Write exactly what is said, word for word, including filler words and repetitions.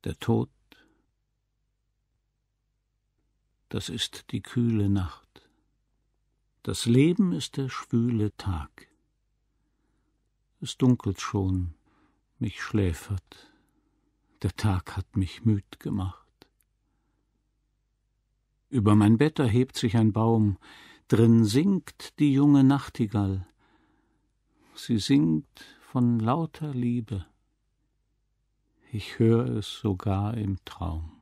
der Tod, das ist die kühle Nacht. Das Leben ist der schwüle Tag. Es dunkelt schon, mich schläfert, der Tag hat mich müd gemacht. Über mein Bett erhebt sich ein Baum, drin singt die junge Nachtigall. Sie singt von lauter Liebe, ich hör es sogar im Traum.